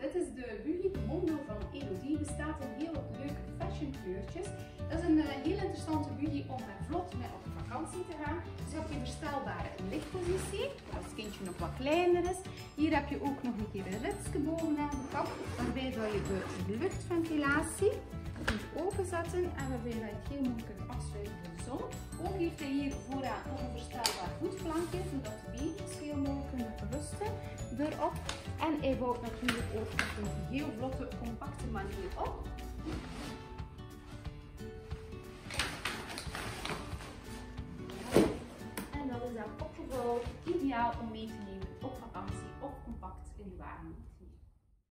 dit is de Buggy Mondo van Elodie. Bestaat in heel leuke fashion kleurtjes. Dat is een heel interessante buggy om vlot mee op vakantie te gaan. Dus heb je verstelbare lichtpositie, als het kindje nog wat kleiner is. Hier heb je ook nog een keer een ritsje bovenaan de kap, waarbij je de luchtventilatie kunt openzetten en waarbij je het heel moeilijk kunt afsluiten voor de zon. Ook heeft hij hier vooraan nog een verstelbaar voetflankje, zodat de beentjes heel mooi kunnen rusten erop. En hij bouwt natuurlijk ook op een heel vlotte, compacte manier op. En dat is dan opgevouwen, ideaal om mee te nemen op vakantie of compact in de wagen.